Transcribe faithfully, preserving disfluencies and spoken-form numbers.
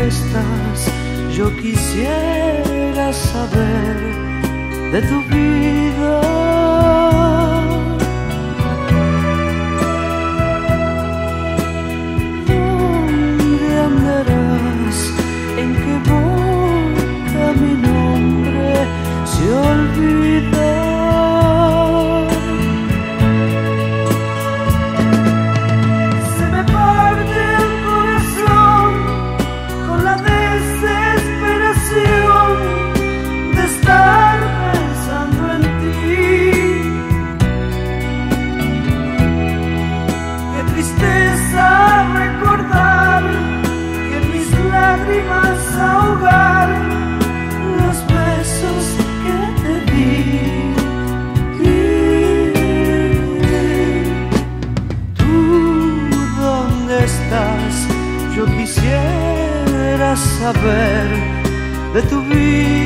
dónde estás, yo quisiera saber de tu vida. ¿Dónde andarás? ¿En qué boca mi nombre se olvida? Ahogar los besos que te di. ¿Tú dónde estás? Yo quisiera saber de tu vida.